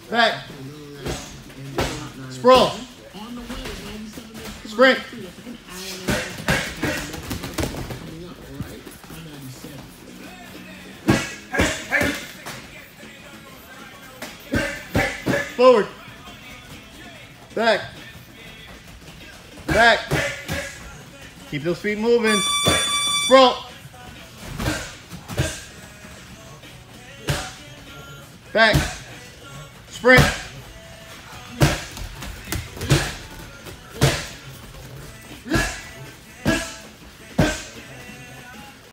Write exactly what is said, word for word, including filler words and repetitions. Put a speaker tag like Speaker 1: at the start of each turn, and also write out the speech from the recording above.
Speaker 1: Back. Sprawl. Sprint. Forward. Back. Back. Keep those feet moving. Sprawl. Back. Sprint.